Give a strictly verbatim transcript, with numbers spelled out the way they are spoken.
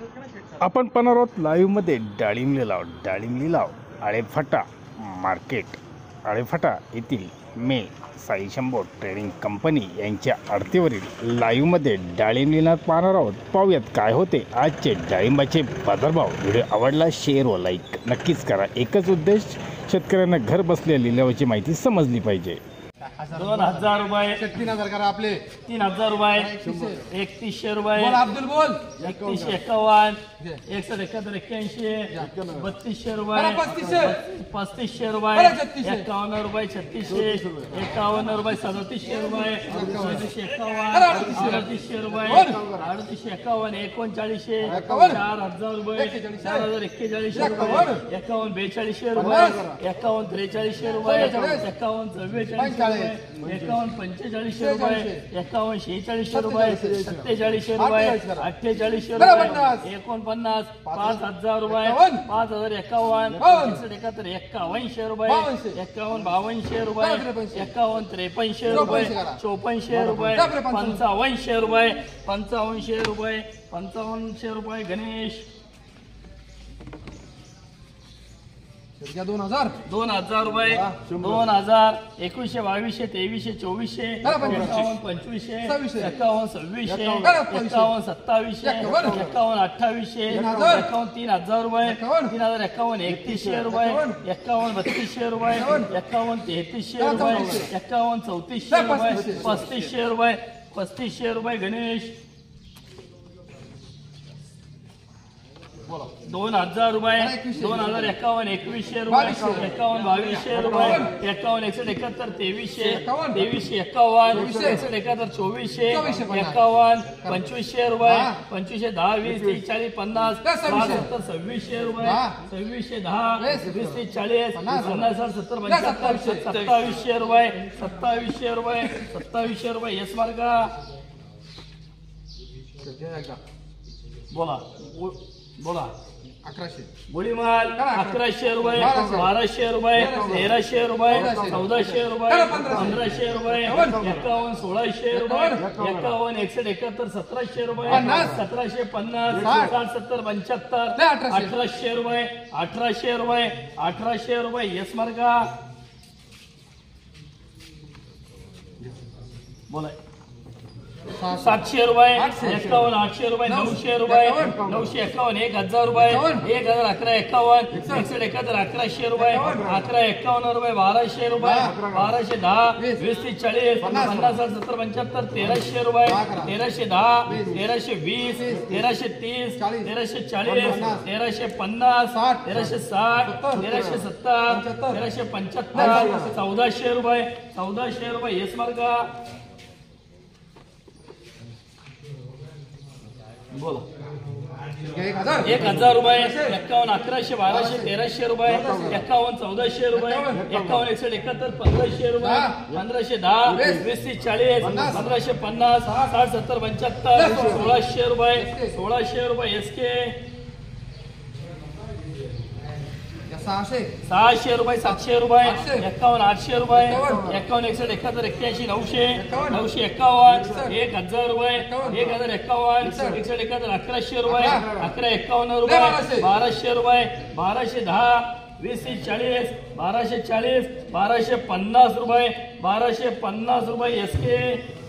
आपण पण आहोत लाईव्हमध्ये डाळिंब लिलाव डाळिंब लिलाव आळेफाटा मार्केट आळेफाटा येथील मे साई शंभो ट्रेडिंग कंपनी यांच्या आडतीवरील लाईव्हमध्ये डाळिंब लिलाव पाहणार आहोत। पाहूयात काय होते आजचे डाळिंबाचे बाजारभाव। व्हिडिओ आवडला शेअर व लाईक नक्कीच करा। एकच उद्देश शेतकऱ्यांना घर बसल्या लिलावाची माहिती समजली पाहिजे। दोन हजार रुपये तीन हजार करा आपले तीन हजार रुपये एकतीसशे रुपये बोल अब्दुल बोल एकतीसशे एक्कावन्न एकसष्ट एकाहत्तर एक्क्याऐंशी बत्तीसशे रुपये पस्तीसशे पस्तीसशे रुपये एक्कावन्न रुपये छत्तीसशे एक्कावन्न रुपये सदतीसशे रुपये सदतीसशे एक्कावन्न अडतीसशे रुपये अडतीसशे एक्कावन्न एकोणचाळीसशे चार हजार रुपये चार हजार एक्केचाळीसशे रुपये एक्कावन्न बेचाळीसशे रुपये एक्कावन्न त्रेचाळीसशे रुपये एक्कावन्न चव्वेचाळीसशे एकावन्न पंचेचाळीसशे रुपये एकावन्न शेहेचाळीसशे रुपये सत्तेचाळीसशे रुपये अठ्ठेचाळीसशे रुपये एकोणपन्नास पाच हजार रुपये पाच हजार एकावन्न एकसष्ट एकाहत्तर एक्कावनशे रुपये एक्कावन्न बावनशे रुपये एक्कावन्न त्रेपन्नशे रुपये चोपन्नशे रुपये पंचावनशे रुपये पंचावनशे रुपये पंचावनशे रुपये गणेश दोन हजार दोन हजार रुपये दोन हजार एकवीसशे बावीसशे तेवीसशे चोवीसशे एकावन्न पंचवीसशे एकावन्न सव्वीसशे एकावन्न सत्तावीसशे एकावन्न अठ्ठावीसशे एकावन्न तीन हजार रुपये तीन हजार एकावन्न एकतीसशे रुपये एकावन्न बत्तीसशे रुपये एकावन्न तेहतीसशे रुपये एकावन्न चौतीसशे रुपये पस्तीसशे रुपये पस्तीसशे रुपये गणेश दोन हजार रुपये दोन हजार एकावन्न एकवीसशे रुपये एकावन्न बावीसशे रुपये एकावन्न एकसष्ट एकाहत्तर तेवीसशे तेवीसशे एकावन्न एकसष्ट एकाहत्तर चोवीसशे एकावन्न पंचवीसशे रुपये पंचवीसशे दहा वीस तीस चाळीस पन्नास सत्तर सव्वीसशे रुपये सव्वीसशे दहा वीस तीस चाळीस पन्नास साठ सत्तर पंच्याहत्तर सत्तावीसशे रुपये सत्तावीसशे रुपये सत्तावीसशे रुपये यस मार्गा बोला बोला अकराशे गोळीमाल अकराशे रुपये बाराशे रुपये तेराशे रुपये चौदाशे रुपये पंधराशे रुपये एकावन्न सोळाशे रुपये एकावन्न एकसष्ट एकाहत्तर सतराशे रुपये सतराशे पन्नास साठ सत्तर पंच्याहत्तर अठराशे रुपये अठराशे रुपये अठराशे रुपये यस मार्गा बोला सातशे रुपये एकावन्न आठशे रुपये नऊशे रुपये नऊशे एकावन्न एक हजार रुपये एक हजार अकरा एकावन्न एकसष्ट एकाहत्तर अकराशे रुपये अकरा एकावन्न रुपये बाराशे रुपये बाराशे दहा वीस तीस चाळीस पन्नास साठ सत्तर पंच्याहत्तर तेराशे रुपये तेराशे दहा तेराशे वीस तेराशे तीस तेराशे चाळीस तेराशे पन्नास तेराशे साठ तेराशे सत्तर तेराशे पंच्याहत्तर चौदाशे रुपये चौदाशे रुपये यस मार्गा बोला एक हजार रुपये एक्कावन्न अकराशे बाराशे तेराशे रुपये एक्कावन्न चौदाशे रुपये एक्कावन्न एकसष्ट एकाहत्तर पंधराशे रुपये पंधराशे दहा वीस तीस चाळीस पंधराशे पन्नास साठ सत्तर पंच्याहत्तर सोळाशे रुपये सोळाशे रुपये एस के सहाशे सहाशे रुपये सातशे रुपये एक्कावन्न आठशे रुपये एक्कावन्न एकसष्ट एकाहत्तर एक्क्याऐंशी नऊशे नऊशे एक्कावन्न एक हजार रुपये एक हजार एक्कावन्न एकसष्ट एकाहत्तर अकराशे रुपये अकरा एक्कावन्न रुपये बाराशे रुपये बाराशे दहा वीस तीस चाळीस बाराशे चाळीस बाराशे पन्नास रुपये बाराशे पन्नास रुपये एस के